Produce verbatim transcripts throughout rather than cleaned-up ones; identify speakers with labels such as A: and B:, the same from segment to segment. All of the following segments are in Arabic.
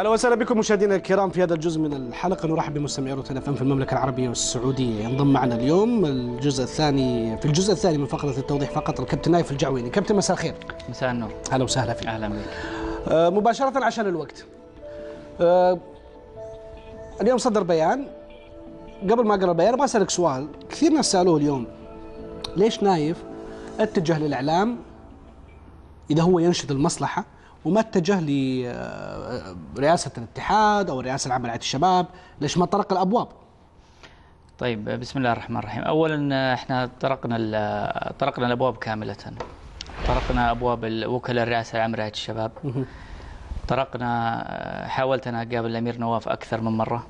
A: اهلا وسهلا بكم مشاهدينا الكرام في هذا الجزء من الحلقه. نرحب بمستمعي روتانا اف ام في المملكه العربيه والسعوديه. ينضم معنا اليوم الجزء الثاني في الجزء الثاني من فقره التوضيح فقط الكابتن نايف الجعويني. كابتن مساء الخير.
B: مساء النور.
A: اهلا وسهلا فيك.
B: اهلا بك.
A: آه مباشره عشان الوقت. آه اليوم صدر بيان. قبل ما اقرا البيان ابغى اسالك سؤال، كثير ناس سالوه اليوم، ليش نايف اتجه للاعلام اذا هو ينشد المصلحه وما اتجه لرئاسة الاتحاد أو الرئاسة العامة لرعاية الشباب؟ ليش ما طرق الأبواب؟
B: طيب بسم الله الرحمن الرحيم. أولا احنا طرقنا طرقنا الأبواب كاملة. طرقنا أبواب وكلاء الرئاسة العامة لرعاية الشباب. طرقنا، حاولت أنا أقابل الأمير نواف أكثر من مرة.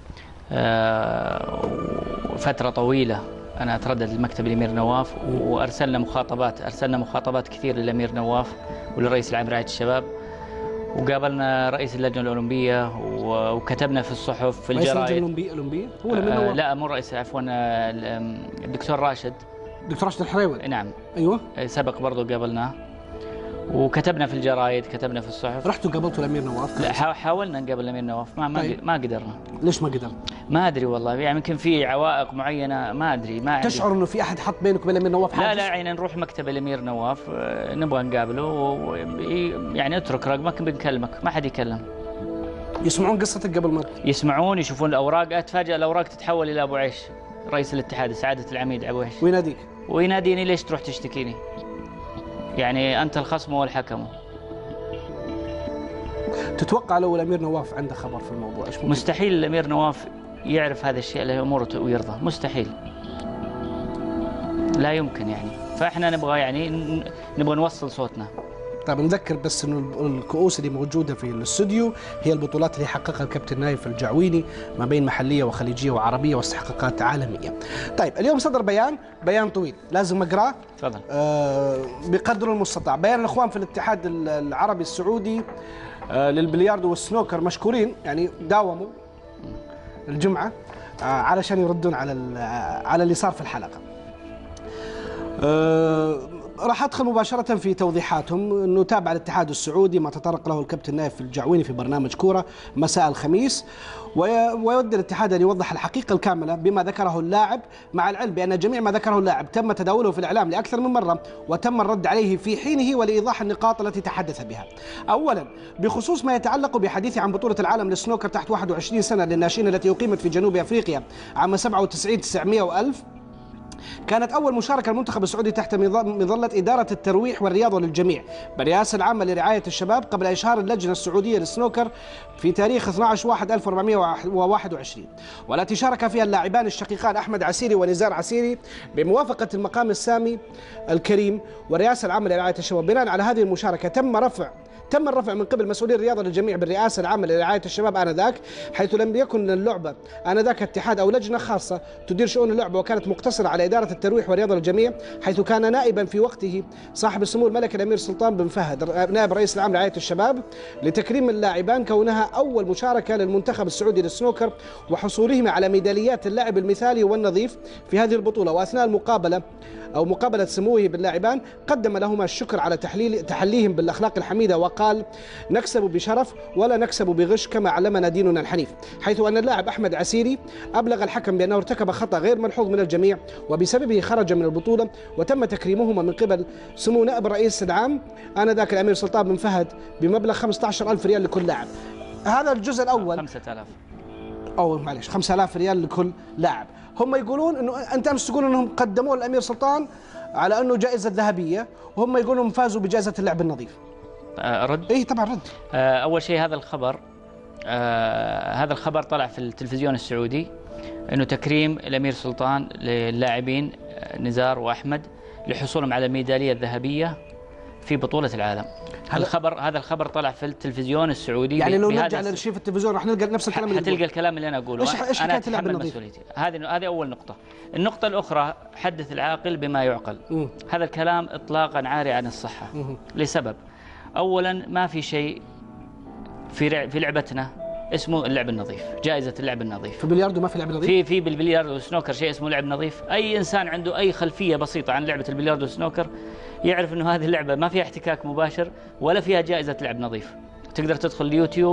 B: فترة طويلة أنا أتردد لمكتب الأمير نواف، وأرسلنا مخاطبات أرسلنا مخاطبات كثير للأمير نواف وللرئيس العام لرعاية الشباب، وقابلنا رئيس اللجنة الأولمبية وكتبنا في الصحف في الجرائد. رئيس اللجنة الأولمبية هو الأمير نواف؟ لا مو رئيس، عفوا الدكتور راشد.
A: دكتور راشد الحريوي.
B: نعم.
A: أيوه.
B: سبق برضو قابلناه وكتبنا في الجرائد، كتبنا في الصحف.
A: رحتوا قابلتوا الأمير نواف؟
B: لا حاولنا نقابل الأمير نواف، ما ما, طيب. ما قدرنا.
A: ليش ما قدرنا؟
B: ما ادري والله، يعني يمكن في عوائق معينه، ما ادري. ما
A: تشعر انه في احد حط بينك وبين الامير نواف حاجز؟
B: لا لا، يعني نروح مكتب الامير نواف نبغى نقابله ويعني اترك رقمك بنكلمك، ما حد يكلم.
A: يسمعون قصتك قبل ما
B: يسمعون، يشوفون الاوراق، اتفاجئ الاوراق تتحول الى ابو عيش رئيس الاتحاد سعاده العميد ابو عيش،
A: ويناديك
B: ويناديني ليش تروح تشتكيني؟ يعني انت الخصم والحكم.
A: تتوقع لو الامير نواف عنده خبر في الموضوع ايش ممكن؟
B: مستحيل الامير نواف يعرف هذا الشيء له اموره ويرضى، مستحيل، لا يمكن يعني. فاحنا نبغى يعني نبغى نوصل صوتنا.
A: طيب نذكر بس انه الكؤوس اللي موجوده في الاستوديو هي البطولات اللي حققها الكابتن نايف الجعويني ما بين محليه وخليجيه وعربيه واستحقاقات عالميه. طيب اليوم صدر بيان، بيان طويل لازم اقراه.
B: تفضل.
A: آه بقدر المستطاع. بيان الاخوان في الاتحاد العربي السعودي آه للبلياردو والسنوكر مشكورين، يعني داوموا الجمعه آه علشان يردون على على اللي صار في الحلقه. آه راح ادخل مباشره في توضيحاتهم. انه تابع الاتحاد السعودي ما تطرق له الكابتن نايف الجعويني في برنامج كوره مساء الخميس، ويود الاتحاد ان يوضح الحقيقه الكامله بما ذكره اللاعب، مع العلم بان جميع ما ذكره اللاعب تم تداوله في الاعلام لاكثر من مره وتم الرد عليه في حينه ولايضاح النقاط التي تحدث بها. اولا بخصوص ما يتعلق بحديثه عن بطوله العالم للسنوكر تحت واحد وعشرين سنه للناشئين التي اقيمت في جنوب افريقيا عام سبعة وتسعين تسعمئة وألف، كانت أول مشاركة المنتخب السعودي تحت مظلة إدارة الترويح والرياضة للجميع بالرئاسة العامة لرعاية الشباب قبل إشهار اللجنة السعودية للسنوكر في تاريخ اثني عشر واحد ألف وأربعمئة وواحد وعشرين، والتي شارك فيها اللاعبان الشقيقان أحمد عسيري ونزار عسيري بموافقة المقام السامي الكريم والرئاسة العامة لرعاية الشباب. بناء على هذه المشاركة تم رفع تم الرفع من قبل مسؤولي الرياضة للجميع بالرئاسة العامة لرعاية الشباب آنذاك، حيث لم يكن اللعبة آنذاك اتحاد أو لجنة خاصة تدير شؤون اللعبة، وكانت مقتصرة على إدارة الترويح والرياضة للجميع، حيث كان نائبا في وقته صاحب السمو الملك الأمير سلطان بن فهد نائب رئيس العام لرعاية الشباب لتكريم اللاعبان، كونها أول مشاركة للمنتخب السعودي للسنوكر وحصولهم على ميداليات اللاعب المثالي والنظيف في هذه البطولة. وأثناء المقابلة أو مقابلة سموه باللاعبان قدم لهما الشكر على تحليل تحليهم بالأخلاق الحميدة، وقال: نكسب بشرف ولا نكسب بغش كما علمنا ديننا الحنيف، حيث أن اللاعب أحمد عسيري أبلغ الحكم بأنه ارتكب خطأ غير ملحوظ من الجميع وبسببه خرج من البطولة، وتم تكريمهما من قبل سمو نائب الرئيس العام آنذاك الأمير سلطان بن فهد بمبلغ خمسة عشر ألف ريال لكل لاعب. هذا الجزء الأول.
B: خمسة آلاف
A: أو معلش خمسة آلاف ريال لكل لاعب. هم يقولون انه انت امس تقول انهم قدموا الامير سلطان على انه جائزه ذهبيه، وهم يقولون انهم فازوا بجائزه اللعب النظيف.
B: رد؟
A: اي طبعا رد.
B: اول شيء هذا الخبر آه هذا الخبر طلع في التلفزيون السعودي انه تكريم الامير سلطان للاعبين نزار واحمد لحصولهم على الميداليه الذهبيه في بطوله العالم. هذا الخبر هذا الخبر طلع في التلفزيون السعودي.
A: يعني لو نرجع للشيء في التلفزيون راح نلقى نفس الكلام اللي
B: حتلقى الكلام اللي انا اقوله.
A: ايش ايش
B: انا
A: اتحمل
B: مسؤوليتي. هذه هذه اول نقطه. النقطه الاخرى: حدث العاقل بما يعقل. م. هذا الكلام اطلاقا عاري عن الصحه. م. لسبب: اولا ما في شيء في في لعبتنا اسمه اللعب النظيف، جائزه اللعب النظيف.
A: في البلياردو ما في لعب نظيف؟
B: في في بالبلياردو والسنوكر شيء اسمه لعب نظيف. اي انسان عنده اي خلفيه بسيطه عن لعبه البلياردو والسنوكر يعرف انه هذه اللعبه ما فيها احتكاك مباشر ولا فيها جائزه لعب نظيف. تقدر تدخل اليوتيوب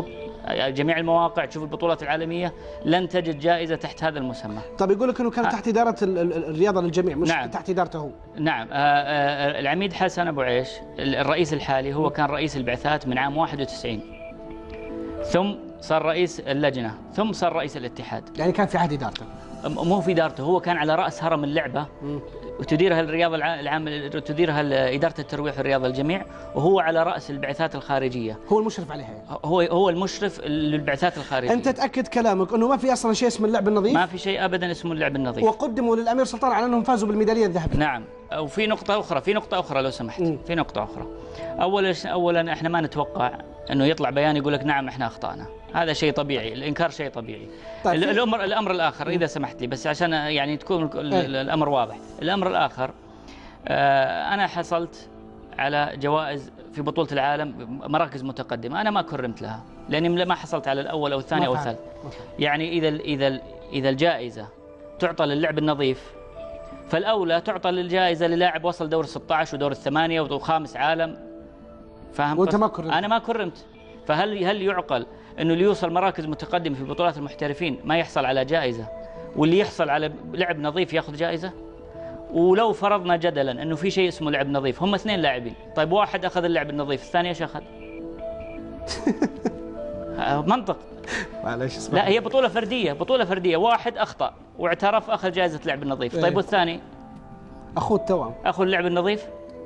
B: جميع المواقع، تشوف البطولات العالمية، لن تجد جائزة تحت هذا المسمى.
A: طيب يقول لك أنه كان تحت إدارة الرياضة للجميع مش نعم. تحت إدارته هو.
B: نعم. العميد حسن أبو عيش الرئيس الحالي هو كان رئيس البعثات من عام واحد وتسعين، ثم صار رئيس اللجنة، ثم صار رئيس الاتحاد.
A: يعني كان في عهد إدارته؟
B: مو في إدارته، هو كان على رأس هرم اللعبة م. وتديرها الرياضة العامة، تديرها إدارة الترويح والرياضة الجميع، وهو على رأس البعثات الخارجية.
A: هو المشرف عليها يعني.
B: هو هو المشرف للبعثات الخارجية.
A: أنت تأكد كلامك أنه ما في أصلا شيء اسمه اللعب النظيف؟
B: ما في شيء أبدا اسمه اللعب النظيف.
A: وقدموا للأمير سلطان على أنهم فازوا بالميدالية الذهبية.
B: نعم. وفي نقطة أخرى، في نقطة أخرى لو سمحت، م. في نقطة أخرى. أولا أولا إحنا ما نتوقع أنه يطلع بيان يقول لك نعم إحنا أخطأنا، هذا شيء طبيعي، الإنكار شيء طبيعي. طيب الأمر الأمر الآخر إذا سمحت لي بس عشان يعني تكون الأمر واضح. الأمر الآخر أنا حصلت على جوائز في بطولة العالم مراكز متقدمة، أنا ما كرمت لها لأني ما حصلت على الأول أو الثاني أو الثالث. يعني إذا إذا إذا الجائزة تعطى للعب النظيف فالأولى تعطى للجائزة للاعب وصل دور ستة عشر ودور الثمانية وخامس عالم. فاهم؟
A: وأنت ما كرمت.
B: أنا ما كرمت. فهل هل يعقل إنه اللي يوصل مراكز متقدمة في بطولات المحترفين ما يحصل على جائزة، واللي يحصل على لعب نظيف ياخذ جائزة؟ ولو فرضنا جدلا انه في شيء اسمه لعب نظيف، هم اثنين لاعبين، طيب واحد اخذ اللعب النظيف، الثاني ايش اخذ؟ منطق.
A: معلش اسمع.
B: لا هي بطولة فردية، بطولة فردية، واحد اخطأ واعترف اخذ جائزة لعب النظيف، طيب والثاني؟
A: اخوه التوأم.
B: اخو اللعب النظيف؟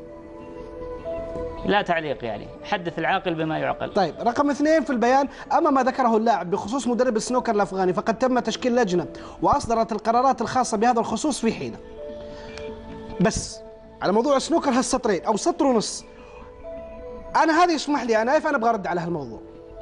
B: لا تعليق يعني، حدث العاقل بما يعقل.
A: طيب رقم اثنين في البيان، أما ما ذكره اللاعب بخصوص مدرب السنوكر الأفغاني فقد تم تشكيل لجنة وأصدرت القرارات الخاصة بهذا الخصوص في حينه. بس على موضوع السنوكر هالسطرين أو سطر ونص، أنا هذه يسمح لي أنا نايف أنا أبغى أرد على هالموضوع.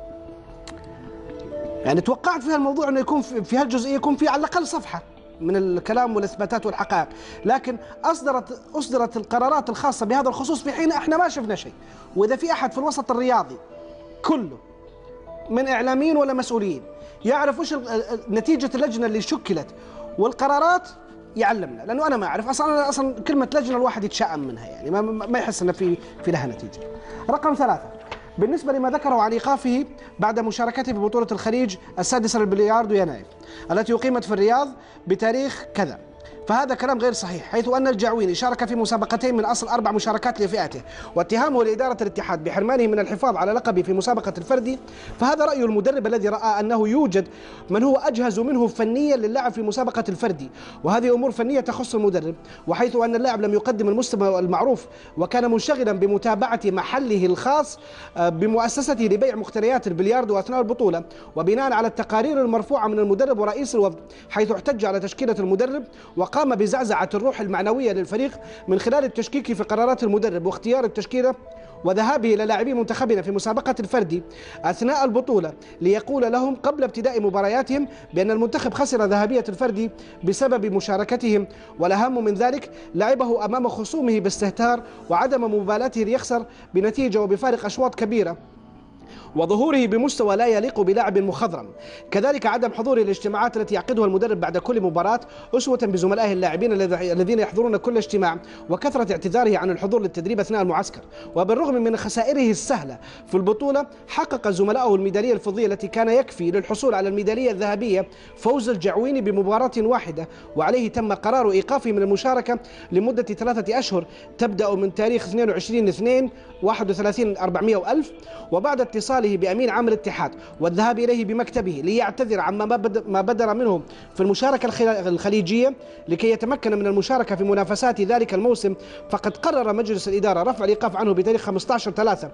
A: يعني توقعت في هالموضوع أنه يكون في هالجزئية يكون في على الأقل صفحة من الكلام والإثباتات والحقائق، لكن أصدرت أصدرت القرارات الخاصة بهذا الخصوص في حين إحنا ما شفنا شيء. وإذا في أحد في الوسط الرياضي كله من إعلاميين ولا مسؤولين يعرف وش نتيجة اللجنة اللي شكلت والقرارات يعلمنا، لأنه أنا ما أعرف أصلا. أنا أصلا كلمة لجنة الواحد يتشائم منها، يعني ما ما يحس أن في في لها نتيجة. رقم ثلاثة، بالنسبة لما ذكره عن إيقافه بعد مشاركته في بطولة الخليج السادسة للبلياردو يناير التي أقيمت في الرياض بتاريخ كذا، فهذا كلام غير صحيح، حيث أن الجعويني شارك في مسابقتين من أصل أربع مشاركات لفئته، واتهامه لإدارة الاتحاد بحرمانه من الحفاظ على لقبه في مسابقة الفردي، فهذا رأي المدرب الذي رأى أنه يوجد من هو أجهز منه فنيا للعب في مسابقة الفردي، وهذه أمور فنية تخص المدرب، وحيث أن اللاعب لم يقدم المستوى المعروف وكان منشغلا بمتابعة محله الخاص بمؤسسته لبيع مقتنيات البلياردو أثناء البطولة، وبناء على التقارير المرفوعة من المدرب ورئيس الوفد، حيث احتج على تشكيلة المدرب وقام بزعزعة الروح المعنوية للفريق من خلال التشكيك في قرارات المدرب واختيار التشكيلة وذهابه إلى لاعبي منتخبنا في مسابقة الفردي أثناء البطولة ليقول لهم قبل ابتداء مبارياتهم بأن المنتخب خسر ذهبية الفردي بسبب مشاركتهم، والأهم من ذلك لعبه أمام خصومه باستهتار وعدم مبالاته ليخسر بنتيجة وبفارق أشواط كبيرة وظهوره بمستوى لا يليق بلاعب مخضرم. كذلك عدم حضور الاجتماعات التي يعقدها المدرب بعد كل مباراة أسوة بزملائه اللاعبين الذين يحضرون كل اجتماع، وكثرة اعتذاره عن الحضور للتدريب أثناء المعسكر. وبالرغم من خسائره السهلة في البطولة حقق زملائه الميدالية الفضية التي كان يكفي للحصول على الميدالية الذهبية فوز الجعويني بمباراة واحدة، وعليه تم قرار إيقافه من المشاركة لمدة ثلاثة أشهر تبدأ من تاريخ اثنين وعشرين اثنين واحد وثلاثين أربعمائة وألف، وبعد اتصال بأمين عام الاتحاد والذهاب إليه بمكتبه ليعتذر عما ما بدر منه في المشاركة الخليجية لكي يتمكن من المشاركة في منافسات ذلك الموسم، فقد قرر مجلس الإدارة رفع الإيقاف عنه بتاريخ خمسة عشر ثلاثة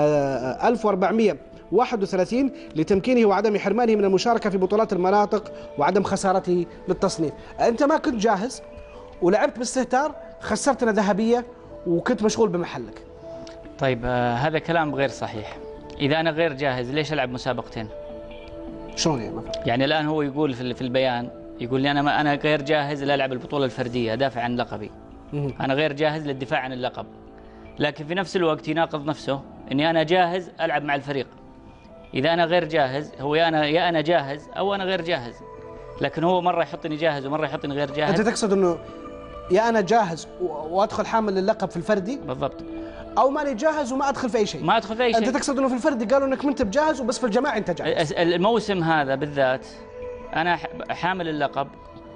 A: ألف وأربعمائة وواحد وثلاثين لتمكينه وعدم حرمانه من المشاركة في بطولات المناطق وعدم خسارته للتصنيف. أنت ما كنت جاهز ولعبت باستهتار، خسرتنا ذهبية وكنت مشغول بمحلك.
B: طيب آه هذا كلام غير صحيح. إذا أنا غير جاهز ليش ألعب مسابقتين؟
A: شلون يعني مثلا؟
B: يعني الآن هو يقول في البيان يقول لي أنا ما أنا غير جاهز لألعب البطولة الفردية أدافع عن لقبي. أنا غير جاهز للدفاع عن اللقب. لكن في نفس الوقت يناقض نفسه إني أنا جاهز ألعب مع الفريق. إذا أنا غير جاهز هو يا أنا يا أنا جاهز أو أنا غير جاهز. لكن هو مرة يحطني جاهز ومرة يحطني غير جاهز.
A: أنت تقصد إنه يا أنا جاهز وأدخل حامل اللقب في الفردي؟
B: بالضبط.
A: او ماني جاهز وما ادخل في اي شيء.
B: ما ادخل في اي شيء.
A: انت تقصد انه في الفردي قالوا انك ما انت بجاهز وبس في الجماعي انت جاهز؟
B: الموسم هذا بالذات انا حامل اللقب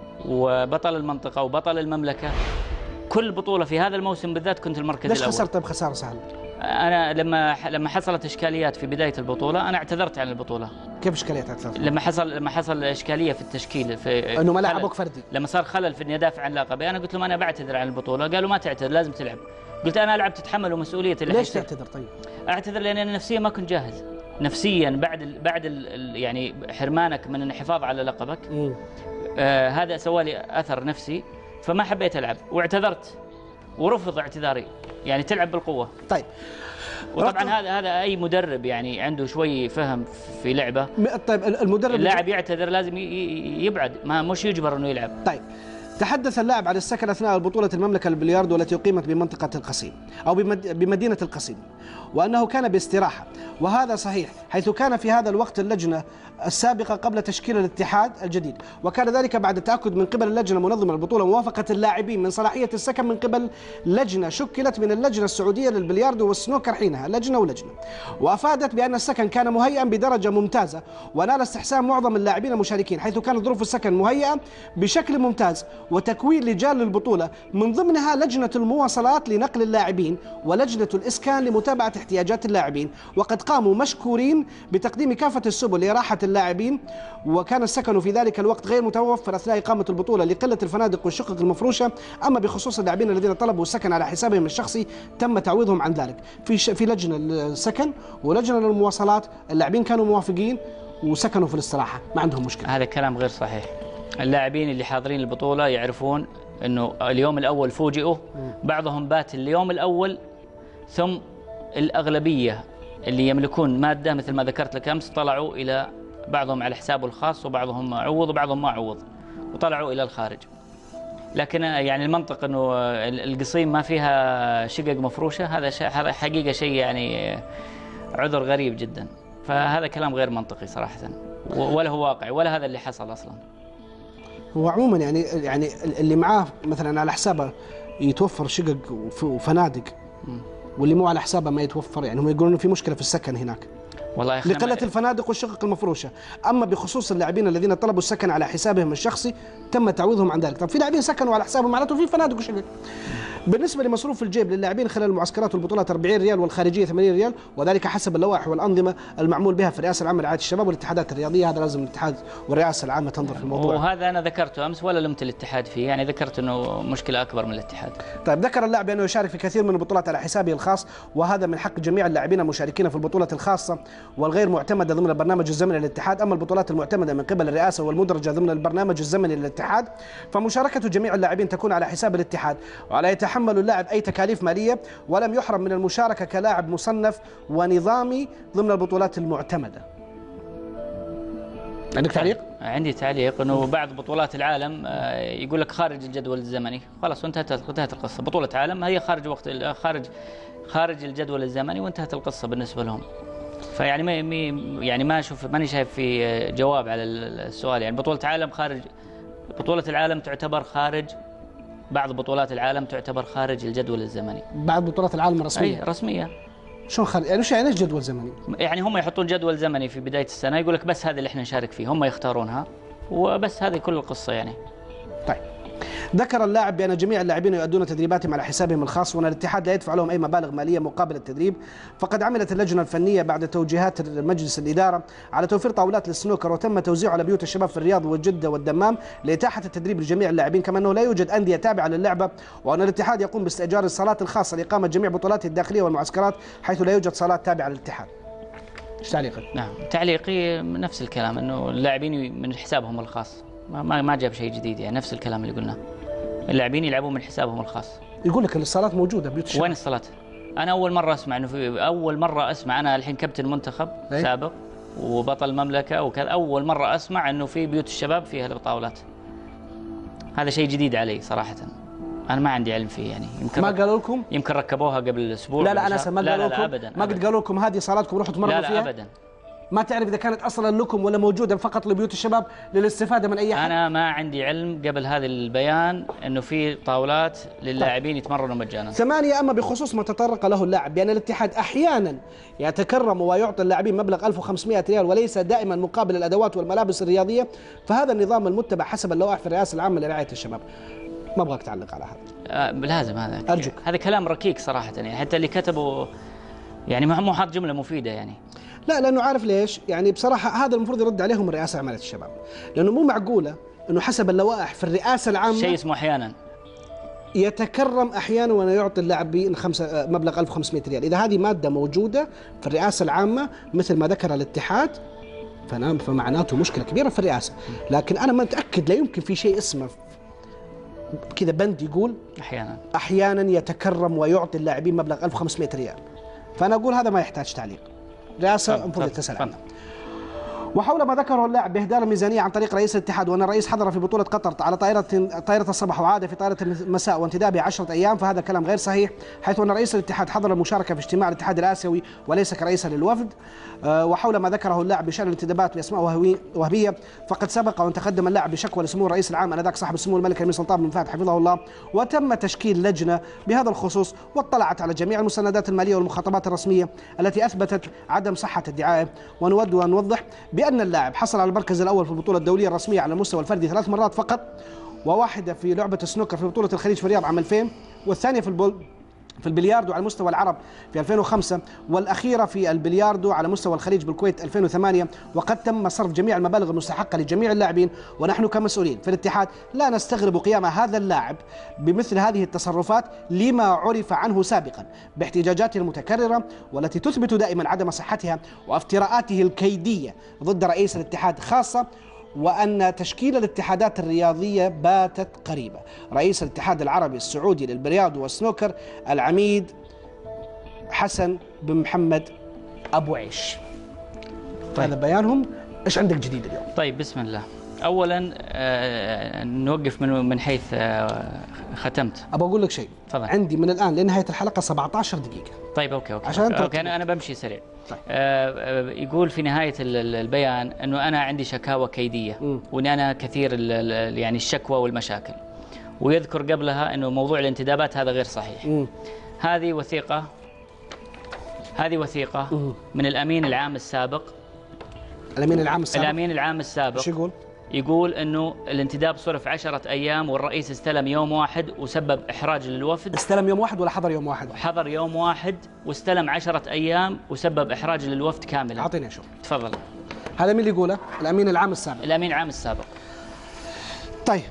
B: وبطل المنطقه وبطل المملكه، كل بطوله في هذا الموسم بالذات كنت المركز
A: ليش
B: الاول.
A: ليش خسرت بخساره سهله؟
B: انا لما لما حصلت اشكاليات في بدايه البطوله انا اعتذرت عن البطوله.
A: كيف اشكاليات اعتذرت؟
B: لما حصل لما حصل اشكاليه في التشكيل، في
A: انه ما لعبوك فردي.
B: لما صار خلل في اني ادافع عن لقبي، انا قلت لهم انا بعتذر عن البطوله، قالوا ما تعتذر لازم تلعب. قلت انا العب تتحملوا مسؤوليه اللي
A: ليش تعتذر طيب؟
B: اعتذر لان انا نفسيا ما كنت جاهز. نفسيا بعد ال بعد ال يعني حرمانك من الحفاظ على لقبك، آه هذا سوالي اثر نفسي، فما حبيت العب واعتذرت ورفض اعتذاري، يعني تلعب بالقوه.
A: طيب
B: وطبعا هذا هذا اي مدرب يعني عنده شوي فهم في لعبه.
A: طيب المدرب
B: اللاعب يعتذر لازم يبعد، ما مش يجبر انه يلعب.
A: طيب تحدث اللاعب عن السكن اثناء بطوله المملكه للبلياردو التي اقيمت بمنطقه القصيم او بمدينه القصيم، وانه كان باستراحه، وهذا صحيح حيث كان في هذا الوقت اللجنه السابقه قبل تشكيل الاتحاد الجديد، وكان ذلك بعد التاكد من قبل اللجنه المنظمه للبطوله موافقه اللاعبين من صلاحيه السكن من قبل لجنه شكلت من اللجنه السعوديه للبلياردو والسنوكر حينها، لجنه ولجنه، وافادت بان السكن كان مهيئا بدرجه ممتازه ونال استحسان معظم اللاعبين المشاركين، حيث كانت ظروف السكن مهيئه بشكل ممتاز، وتكوين لجان للبطوله من ضمنها لجنه المواصلات لنقل اللاعبين ولجنه الاسكان لمتابعه احتياجات اللاعبين، وقد قاموا مشكورين بتقديم كافه السبل لراحه اللاعبين، وكان السكن في ذلك الوقت غير متوفر اثناء اقامه البطوله لقله الفنادق والشقق المفروشه. اما بخصوص اللاعبين الذين طلبوا السكن على حسابهم الشخصي تم تعويضهم عن ذلك في في لجنه السكن ولجنه للمواصلات، اللاعبين كانوا موافقين وسكنوا في الاستراحه ما عندهم مشكله.
B: هذا كلام غير صحيح. اللاعبين اللي حاضرين البطوله يعرفون انه اليوم الاول فوجئوا، بعضهم بات اليوم الاول، ثم الاغلبيه اللي يملكون ماده مثل ما ذكرت لك امس طلعوا الى بعضهم على حسابه الخاص وبعضهم عوض وبعضهم ما عوض وطلعوا الى الخارج. لكن يعني المنطق انه القصيم ما فيها شقق مفروشه، هذا شيء هذا حقيقه شيء يعني عذر غريب جدا، فهذا كلام غير منطقي صراحه، ولا هو واقعي ولا هذا اللي حصل اصلا.
A: هو عموما يعني يعني اللي معاه مثلا على حسابه يتوفر شقق وفنادق، واللي مو على حسابه ما يتوفر، يعني هم يقولون في مشكله في السكن هناك
B: والله
A: لقله الفنادق والشقق المفروشه. اما بخصوص اللاعبين الذين طلبوا السكن على حسابهم الشخصي تم تعويضهم عن ذلك. طب في لاعبين سكنوا على حسابهم معناته في فنادق وشقق. بالنسبه لمصروف الجيب للاعبين خلال المعسكرات والبطولات أربعين ريال والخارجيه ثمانين ريال، وذلك حسب اللوائح والانظمه المعمول بها في الرئاسه العامه لرعايه الشباب والاتحادات الرياضيه. هذا لازم الاتحاد والرئاسه العامه تنظر في الموضوع.
B: وهذا انا ذكرته امس ولا لمت الاتحاد فيه، يعني ذكرت انه مشكله اكبر من الاتحاد.
A: طيب ذكر اللاعب انه يشارك في كثير من البطولات على حسابه الخاص، وهذا من حق جميع اللاعبين المشاركين في البطوله الخاصه والغير معتمده ضمن البرنامج الزمني للاتحاد. اما البطولات المعتمده من قبل الرئاسه والمدرجه ضمن البرنامج الزمني للاتحاد فمشاركه جميع اللاعبين تكون على حساب الاتحاد، ولا يتحمل اللاعب اي تكاليف ماليه، ولم يحرم من المشاركه كلاعب مصنف ونظامي ضمن البطولات المعتمده. عندك تعليق؟
B: عندي تعليق انه بعض بطولات العالم يقول لك خارج الجدول الزمني، خلاص وانتهت انتهت القصه. بطوله عالم هي خارج وقت خارج خارج الجدول الزمني وانتهت القصه بالنسبه لهم. فيعني ما يعني ما اشوف ماني شايف في جواب على السؤال. يعني بطوله عالم خارج، بطوله العالم تعتبر خارج، بعض بطولات العالم تعتبر خارج الجدول الزمني.
A: بعض بطولات العالم الرسميه؟
B: اي رسميه.
A: شلون خارج؟ يعني ايش يعني ايش جدول زمني؟
B: يعني هم يحطون جدول زمني في بدايه السنه، يقول لك بس هذا اللي احنا نشارك فيه، هم يختارونها وبس، هذه كل القصه يعني.
A: طيب ذكر اللاعب بأن جميع اللاعبين يؤدون تدريباتهم على حسابهم الخاص، وأن الاتحاد لا يدفع لهم أي مبالغ مالية مقابل التدريب. فقد عملت اللجنة الفنية بعد توجيهات مجلس الإدارة على توفير طاولات للسنوكر، وتم توزيعه على بيوت الشباب في الرياض والجدة والدمام لإتاحة التدريب لجميع اللاعبين، كما أنه لا يوجد أندية تابعة للعبة، وأن الاتحاد يقوم باستئجار الصالات الخاصة لإقامة جميع بطولاته الداخلية والمعسكرات، حيث لا يوجد صالات تابعة للاتحاد. ايش تعليقك؟
B: نعم تعليقي نفس الكلام، انه اللاعبين من حسابهم الخاص، ما ما جاب شيء جديد، يعني نفس الكلام اللي قلناه. اللاعبين يلعبون من حسابهم الخاص.
A: يقول لك الصالات موجوده بيوت الشباب.
B: وين الصالات؟ انا اول مره اسمع انه في، اول مره اسمع، انا الحين كابتن منتخب أي؟ سابق وبطل المملكه وكذا، اول مره اسمع انه في بيوت الشباب فيها الطاولات. هذا شيء جديد علي صراحه، انا ما عندي علم فيه. يعني يمكن
A: ما قالوا لكم؟
B: يمكن ركبوها قبل اسبوع.
A: لا لا انا ما قالوا لكم؟
B: ابدا
A: ما قد قالوا لكم هذه صالاتكم روحوا تمرنوا فيها؟
B: لا لا ابدا
A: ما تعرف إذا كانت أصلا لكم ولا موجودة فقط لبيوت الشباب للاستفادة من أي حد؟
B: أنا ما عندي علم قبل هذا البيان أنه في طاولات للاعبين يتمرنوا مجانا.
A: ثمانية، أما بخصوص ما تطرق له اللاعب بأن الاتحاد أحيانا يتكرم ويعطي اللاعبين مبلغ ألف وخمسمائة ريال وليس دائما مقابل الأدوات والملابس الرياضية، فهذا النظام المتبع حسب اللوائح في الرئاسة العامة لرعاية الشباب. ما أبغاك تعلق على هذا.
B: آه لازم هذا
A: أرجوك.
B: هذا كلام ركيك صراحة، يعني حتى اللي كتبوا يعني مو حاط جملة مفيدة يعني.
A: لا، لأنه عارف ليش؟ يعني بصراحة هذا المفروض يرد عليهم الرئاسة عملية الشباب، لأنه مو معقولة أنه حسب اللوائح في الرئاسة العامة
B: شيء اسمه أحيانا
A: يتكرم أحيانا ويعطي اللاعبين خمسة مبلغ ألف وخمسمائة ريال. إذا هذه مادة موجودة في الرئاسة العامة مثل ما ذكر الاتحاد فنعم فمعناته مشكلة كبيرة في الرئاسة، لكن أنا ما متأكد لا يمكن في شيء اسمه كذا بند يقول
B: أحيانا
A: أحيانا يتكرم ويعطي اللاعبين مبلغ ألف وخمسمائة ريال. فأنا أقول هذا ما يحتاج تعليق، رئاسة المفروض تسأل عنه. وحول ما ذكره اللاعب بإهدار الميزانية عن طريق رئيس الاتحاد وأن الرئيس حضر في بطولة قطر على طائرة طائرة الصباح وعاد في طائرة المساء وانتداب بعشرة أيام، فهذا كلام غير صحيح، حيث أن رئيس الاتحاد حضر المشاركة في اجتماع الاتحاد الآسيوي وليس كرئيس للوفد. وحول ما ذكره اللاعب بشأن الانتدابات بأسماء وهبية، فقد سبق وأن تقدم اللاعب بشكوى لسمو الرئيس العام آنذاك صاحب السمو الملك الأمير سلطان بن فهد حفظه الله، وتم تشكيل لجنة بهذا الخصوص واطلعت على جميع المستندات المالية والمخاطبات الرسمية التي أثبتت عدم صحة الدعاية. ونود أن نوضح بأن اللاعب حصل على المركز الأول في البطولة الدولية الرسمية على المستوى الفردي ثلاث مرات فقط، وواحدة في لعبة السنوكر في بطولة الخليج في الرياض عام ألفين، والثانية في البول في البلياردو على مستوى العرب في ألفين وخمسة، والأخيرة في البلياردو على مستوى الخليج بالكويت ألفين وثمانية. وقد تم صرف جميع المبالغ المستحقة لجميع اللاعبين، ونحن كمسؤولين في الاتحاد لا نستغرب قيام هذا اللاعب بمثل هذه التصرفات لما عرف عنه سابقا باحتجاجاته المتكررة والتي تثبت دائما عدم صحتها وافتراءاته الكيدية ضد رئيس الاتحاد خاصة، وأن تشكيل الاتحادات الرياضية باتت قريبة. رئيس الاتحاد العربي السعودي للبلياردو والسنوكر العميد حسن بن محمد أبو عيش. طيب. هذا بيانهم. إيش عندك جديد اليوم؟
B: طيب بسم الله. أولا آه نوقف من من حيث آه ختمت.
A: أبغى أقول لك شيء.
B: طبعا.
A: عندي من الآن لنهاية الحلقة سبعة عشر دقيقة.
B: طيب أوكي أوكي.
A: عشان
B: أوكي أنا أنا بمشي سريع.
A: طيب.
B: آه يقول في نهاية البيان أنه أنا عندي شكاوى كيدية وأني أنا كثير يعني الشكوى والمشاكل، ويذكر قبلها أنه موضوع الانتدابات هذا غير صحيح. م. هذه وثيقة هذه وثيقة م. من الأمين العام السابق.
A: الأمين العام السابق
B: الأمين العام السابق
A: ايش يقول؟
B: يقول أنه الانتداب صرف عشرة أيام والرئيس استلم يوم واحد وسبب إحراج للوفد.
A: استلم يوم واحد ولا حضر يوم واحد؟
B: حضر يوم واحد واستلم عشرة أيام وسبب إحراج للوفد كاملا.
A: أعطيني أشوف.
B: تفضل.
A: هذا مين اللي يقوله؟ الأمين العام السابق.
B: الأمين العام السابق.
A: طيب،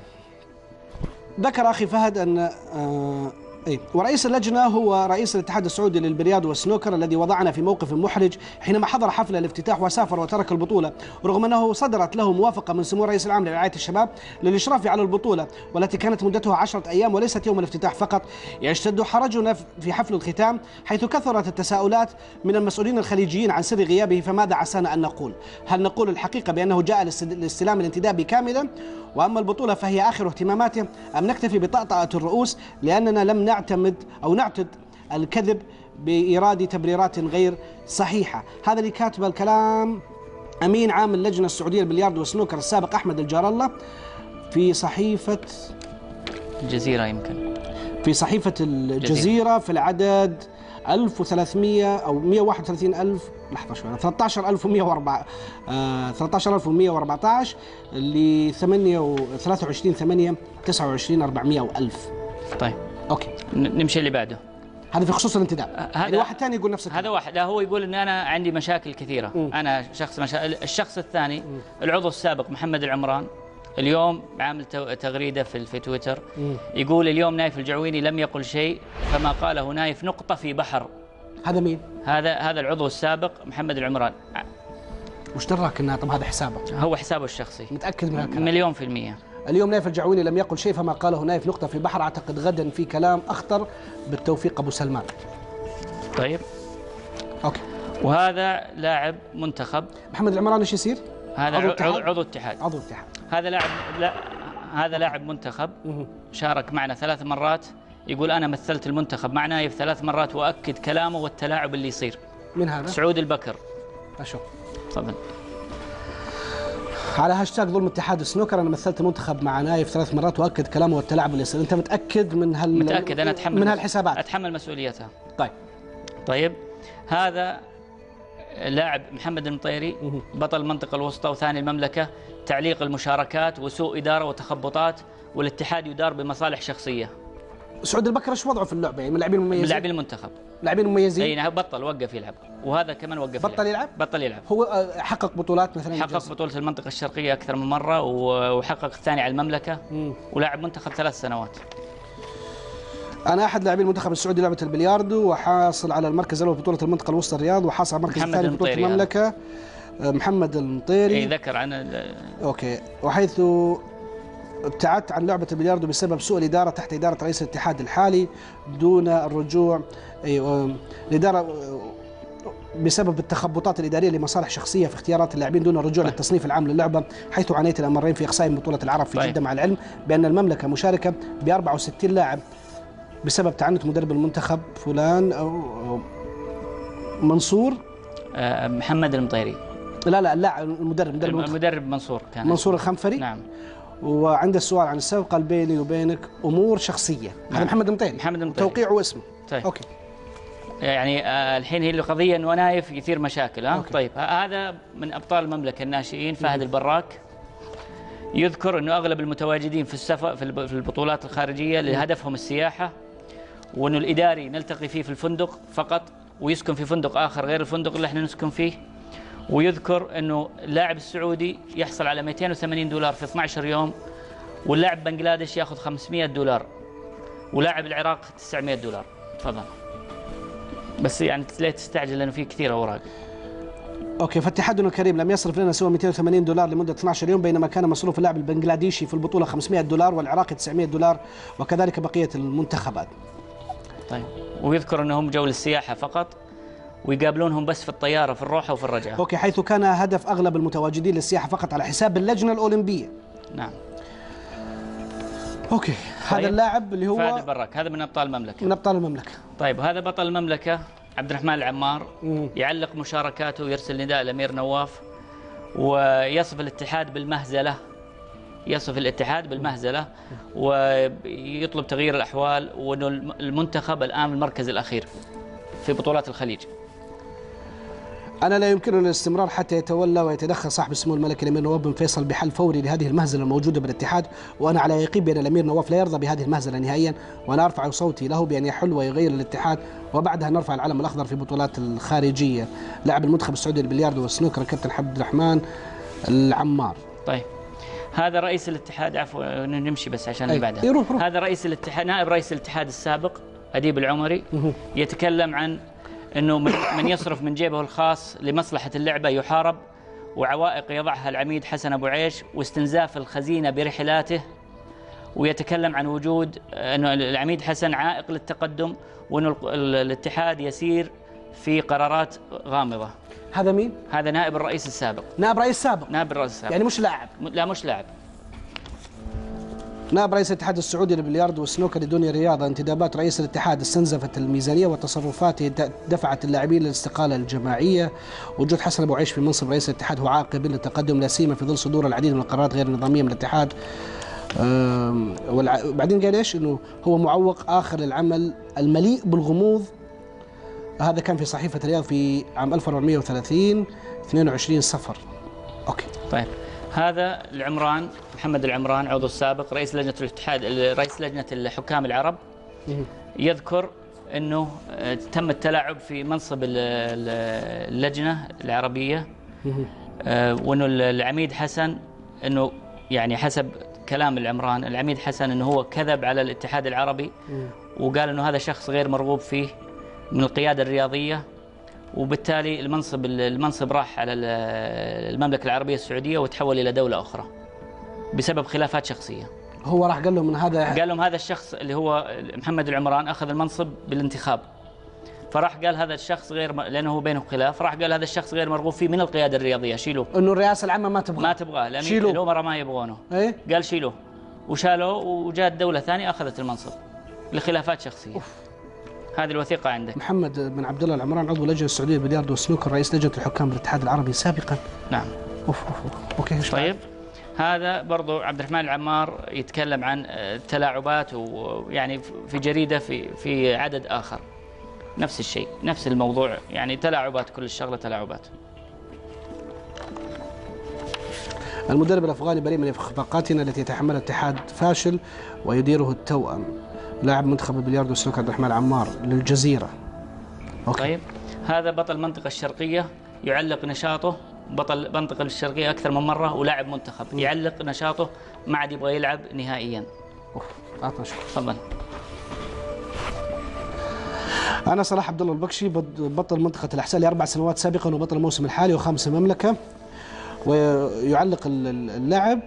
A: ذكر أخي فهد أن آه أي ورئيس اللجنة هو رئيس الاتحاد السعودي للبلياردو والسنوكر الذي وضعنا في موقف محرج حينما حضر حفل الافتتاح وسافر وترك البطولة، رغم أنه صدرت له موافقة من سمو الرئيس العام لرعاية الشباب للإشراف على البطولة والتي كانت مدتها عشرة أيام وليست يوم الافتتاح فقط. يشتد حرجنا في حفل الختام حيث كثرت التساؤلات من المسؤولين الخليجيين عن سر غيابه، فماذا عسانا أن نقول؟ هل نقول الحقيقة بأنه جاء لاستلام الانتداب كاملا وأما البطولة فهي آخر اهتماماته، أم نكتفي بطأطأة الرؤوس لأننا لم نعتمد أو نعتد الكذب بإيراد تبريرات غير صحيحة؟ هذا اللي كاتب الكلام أمين عام اللجنة السعودية للبلياردو والسنوكر السابق أحمد الجار الله في صحيفة
B: الجزيرة، يمكن في
A: صحيفة الجزيرة في العدد ألف وثلاثمائة أو مئة وواحد وثلاثين ألف لحظة شوي ثلاثة عشر ألف ومئة وأربعة آه ثلاثة عشر ألف ومئة وأربعة عشر ل ثلاثة وعشرين ثمانية تسعة وعشرين أربعمائة وألف.
B: طيب
A: أوكي
B: نمشي اللي بعده.
A: هذا في خصوص الانتداب. هذا يعني واحد ثاني يقول نفس الكلام.
B: هذا واحد، لا هو يقول ان انا عندي مشاكل كثيره. م. انا شخص مشا... الشخص الثاني م. العضو السابق محمد العمران اليوم عامل تغريده في في تويتر م. يقول اليوم نايف الجعويني لم يقل شيء فما قاله نايف نقطه في بحر.
A: هذا مين؟
B: هذا هذا العضو السابق محمد العمران.
A: وش دراك انه طب هذا حسابه؟
B: هو حسابه الشخصي.
A: متاكد من هالكلام؟
B: مليون في المية.
A: اليوم نايف الجعويني لم يقل شيء فما قاله نايف نقطه في بحر. اعتقد غدا في كلام اخطر. بالتوفيق ابو سلمان.
B: طيب
A: اوكي.
B: وهذا لاعب منتخب
A: محمد العمران ايش يصير؟
B: هذا عضو اتحاد. عضو اتحاد.
A: عضو اتحاد.
B: هذا لاعب لا هذا لاعب منتخب شارك معنا ثلاث مرات. يقول انا مثلت المنتخب مع نايف ثلاث مرات واكد كلامه والتلاعب اللي يصير.
A: من هذا؟
B: سعود البكر.
A: اشوف.
B: تفضل.
A: على هاشتاج ظلم اتحاد السنوكر، انا مثلت المنتخب مع نايف ثلاث مرات واكد كلامه والتلاعب اللي يصير، انت متاكد من هال
B: متاكد انا اتحمل
A: من هالحسابات؟
B: اتحمل مسؤوليتها.
A: طيب
B: طيب هذا لاعب محمد المطيري بطل المنطقه الوسطى وثاني المملكه، تعليق المشاركات وسوء اداره وتخبطات، والاتحاد يدار بمصالح شخصيه.
A: سعود البكر ايش وضعه في اللعبه؟ يعني من اللاعبين المميزين؟
B: من لاعبين المنتخب.
A: لاعبين مميزين؟
B: اي نعم، بطل وقف يلعب، وهذا كمان وقف
A: بطل يلعب.
B: بطل يلعب.
A: هو حقق بطولات مثلا؟
B: حقق جزء. بطوله المنطقه الشرقيه اكثر من مره، وحقق الثاني على المملكه، مم. ولاعب منتخب ثلاث سنوات.
A: أنا أحد لاعبين المنتخب السعودي لعبة البلياردو، وحاصل على المركز الأول في بطولة المنطقة الوسطى الرياض، وحاصل على المركز الثاني في بطولة المملكة. محمد المطيري.
B: اي ذكر عن
A: أوكي. وحيث ابتعدت عن لعبة البلياردو بسبب سوء الإدارة تحت إدارة رئيس الاتحاد الحالي دون الرجوع، أي الإدارة بسبب التخبطات الإدارية لمصالح شخصية في اختيارات اللاعبين دون الرجوع طيب. للتصنيف العام للعبة، حيث عانيت الأمرين في إقصاء بطولة العرب في طيب. جدة، مع العلم بأن المملكة مشاركة ب أربعة وستين لاعب بسبب تعنت مدرب المنتخب فلان أو منصور
B: أه محمد المطيري.
A: لا لا اللاعب المدرب مدرب
B: المدرب منصور كان
A: منصور الخنفري.
B: نعم.
A: وعند السؤال عن السبب قال بيني وبينك امور شخصيه. نعم. هذا محمد المطيري.
B: محمد المطيري
A: توقيعه واسمه.
B: طيب.
A: اوكي.
B: يعني آه الحين هي القضيه انه نايف يثير مشاكل. ها أوكي. طيب هذا من ابطال المملكه الناشئين فهد البراك. يذكر انه اغلب المتواجدين في السفر في البطولات الخارجيه لهدفهم السياحه، وانه الاداري نلتقي فيه في الفندق فقط، ويسكن في فندق اخر غير الفندق اللي احنا نسكن فيه. ويذكر انه اللاعب السعودي يحصل على مئتين وثمانين دولار في اثني عشر يوم، واللاعب بنغلاديش ياخذ خمسمئة دولار، ولاعب العراق تسعمئة دولار. تفضل. بس يعني لا تستعجل لانه في كثير اوراق.
A: اوكي. فاتحادنا الكريم لم يصرف لنا سوى مئتين وثمانين دولار لمده اثني عشر يوم، بينما كان مصروف اللاعب البنغلاديشي في البطوله خمسمئة دولار والعراقي تسعمئة دولار، وكذلك بقيه المنتخبات.
B: طيب. ويذكر انهم جو للسياحه فقط، ويقابلونهم بس في الطياره في الروحه وفي الرجعه.
A: اوكي. حيث كان هدف اغلب المتواجدين للسياحه فقط على حساب اللجنه الاولمبيه.
B: نعم.
A: اوكي. طيب. هذا اللاعب اللي هو
B: فهد البراك، هذا من ابطال المملكه.
A: من ابطال المملكه.
B: طيب هذا بطل المملكه عبد الرحمن العمار. مم. يعلق مشاركاته ويرسل نداء لامير نواف، ويصف الاتحاد بالمهزله. يصف الاتحاد بالمهزله ويطلب تغيير الاحوال، وانه المنتخب الان المركز الاخير في بطولات الخليج.
A: أنا لا يمكننا الاستمرار حتى يتولى ويتدخل صاحب السمو الملكي الأمير نواف بن فيصل بحل فوري لهذه المهزلة الموجودة بالاتحاد، وأنا على يقين بأن الأمير نواف لا يرضى بهذه المهزلة نهائيا، وأنا أرفع صوتي له بأن يحل ويغير الاتحاد، وبعدها نرفع العلم الأخضر في بطولات الخارجية. لاعب المنتخب السعودي للبلياردو والسنوكر الكابتن عبد الرحمن العمار.
B: طيب هذا رئيس الاتحاد، عفوا نمشي بس عشان اللي بعدها.
A: يروح روح.
B: هذا رئيس الاتحاد، نائب رئيس الاتحاد السابق أديب العمري، يتكلم عن أنه من يصرف من جيبه الخاص لمصلحة اللعبة يحارب، وعوائق يضعها العميد حسن أبو عيش، واستنزاف الخزينة برحلاته. ويتكلم عن وجود أنه العميد حسن عائق للتقدم، وأنه الاتحاد يسير في قرارات غامضة.
A: هذا مين؟
B: هذا نائب الرئيس السابق.
A: نائب رئيس سابق؟
B: نائب الرئيس السابق.
A: يعني مش لاعب؟
B: لا مش لاعب.
A: نائب رئيس الاتحاد السعودي للبلياردو والسنوكر لدنيا الرياضة. انتدابات رئيس الاتحاد استنزفت الميزانية وتصرفاته دفعت اللاعبين للاستقالة الجماعية. وجود حسن أبو عيش في منصب رئيس الاتحاد هو عائق للتقدم، لا سيما في ظل صدور العديد من القرارات غير النظامية من الاتحاد. وبعدين قال ايش؟ انه هو معوق آخر للعمل المليء بالغموض. هذا كان في صحيفة الرياض في عام ألف وأربعمئة وثلاثين اثنين وعشرين صفر. اوكي.
B: طيب هذا العمران محمد العمران، عضو السابق رئيس لجنة الاتحاد، رئيس لجنة الحكام العرب. يذكر انه تم التلاعب في منصب اللجنة العربية، وانه العميد حسن، انه يعني حسب كلام العمران العميد حسن انه هو كذب على الاتحاد العربي، وقال انه هذا شخص غير مرغوب فيه من القيادة الرياضية، وبالتالي المنصب المنصب راح على المملكة العربية السعودية وتحول إلى دولة أخرى بسبب خلافات شخصية.
A: هو راح قال لهم من هذا
B: قال لهم هذا الشخص اللي هو محمد العمران أخذ المنصب بالانتخاب، فراح قال هذا الشخص غير م... لأنه هو بينه خلاف، راح قال هذا الشخص غير مرغوب فيه من القيادة الرياضية، شيلوه.
A: إنه الرئاسة العامة ما تبغاه
B: ما تبغاه، الأمراء ما يبغونه.
A: إيه؟
B: قال شيلوه، وشالوه، وجاءت دولة ثانية أخذت المنصب لخلافات شخصية. أوف. هذه الوثيقة عندك.
A: محمد بن عبد الله العمران، عضو اللجنة السعودية للبلياردو والسنوكر، رئيس لجنة الحكام بالاتحاد العربي سابقا.
B: نعم.
A: أوف أوف أوف. أوكي إيش
B: طيب بعد؟ هذا برضو عبد الرحمن العمار يتكلم عن التلاعبات، ويعني في جريدة في في عدد آخر نفس الشيء، نفس الموضوع، يعني تلاعبات، كل الشغلة تلاعبات.
A: المدرب الأفغاني بريء من إخفاقاتنا التي يتحملها اتحاد فاشل ويديره التوأم. لاعب منتخب البلياردو والسنوكر عبد الرحمن العمار للجزيرة. أوكي.
B: طيب هذا بطل المنطقة الشرقية يعلق نشاطه، بطل المنطقة الشرقية أكثر من مرة ولاعب منتخب، يعلق نشاطه ما عاد يبغى يلعب نهائيا.
A: أوف عطنا شكرا.
B: تفضل.
A: أنا صلاح عبد الله البكشي، بطل منطقة الأحساء لأربع سنوات سابقا وبطل الموسم الحالي وخامس المملكة. ويعلق اللاعب